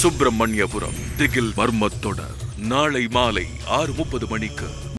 சுப்பிரமணியபுரம் திகில் மர்மத் தொடர் நாளை மாலை 6:30 மணிக்கு